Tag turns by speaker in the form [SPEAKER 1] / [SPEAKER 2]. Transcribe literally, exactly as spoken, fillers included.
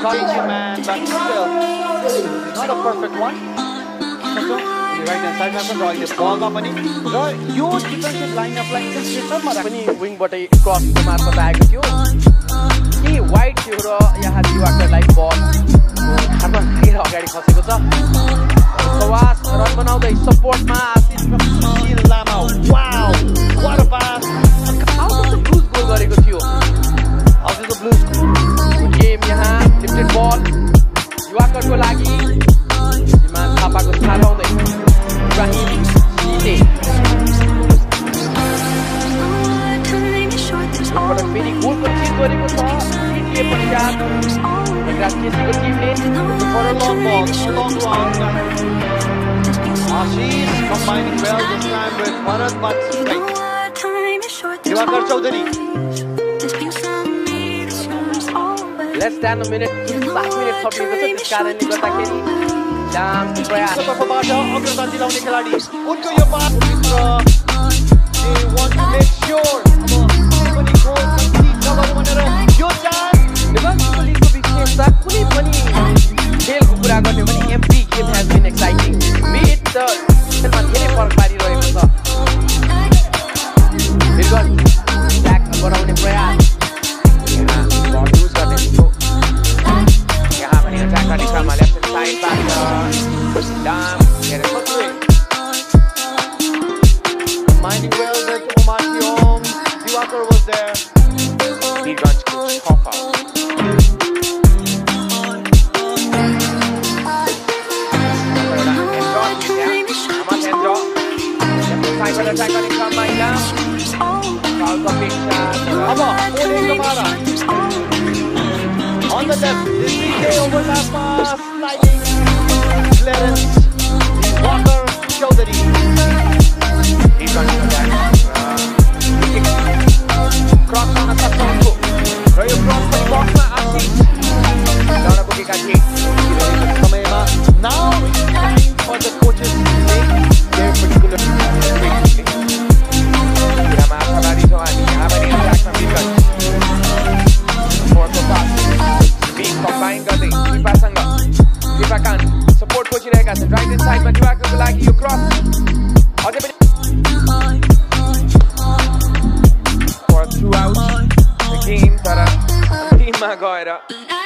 [SPEAKER 1] challenging man, but still not a perfect one. Right hand side मा छ अहिले बलमा पनि र यो डिफेन्सिभ लाइनअपलाई चाहिँ सेटरमा राख्ने विङबाट क्रसको मार्फत आएको थियो कि वाइड थियो र यहाँ दिवाकरलाई बल हातमा लिएर अगाडि खसेको छ। सवास रन बनाउँदै सपोर्टमा आशिष इल्लामा wow what a pass out of the blues goal गरेको थियो। Out of the blues game यहाँ लिफ्टेड बल दिवाकरको लागि जिमान थापाको थालाउँदै Rahim Sine बाट फेरि गोलको चिज गरेको छ के पश्चात राजकेशको टिमले for a long ball, a long long Ashish combining well this time with Bharat but straight Diwakar Chaudhary. Let's stand a minute सात मिनेट थप्लिएको छ त्यस कारणले गर्दाखेरि Jam प्रयास तर्फबाट अग्रता दिलाउने खेलाडी उनको यो पासभित्र they want to make sure पनि गोल कन्सिड नगरौँ भनेर यो चान्स नेपालको लिगको विशेषता कुनै पनि खेलको कुरा गर्ने भने every game has been exciting beat the खेलमा धेरै फरक पारिरहेको छ। बिर्गन्ज ब्याक बढाउने प्रयास यहाँ बल युज गर्ने थियो यहाँ पनि अट्याक गर्ने क्रममा left side back down get it put through combining well with Omar Tiom Diwakar was there BIRGUNJ Chaupa side by attack running from ILLAM foul the big shot Aba Ole Kamara on the left this is the overlap pass sliding clearance DIWAKAR Chaudhary he's running to that cross on the top of Rayo cross the box ma Ashish down a bookie ka thi samayma now it's time for the coaches to make their particular Rama Khabari jo ani yaha pani attack ma BIRGUNJ for the pass being combined गर्दै किपासँग किपाकान support खोजिरहेका छन् right hand साइडमा दिवाकरको लागि यो cross अझै पनि for throughout the game तर अन्तिममा गएर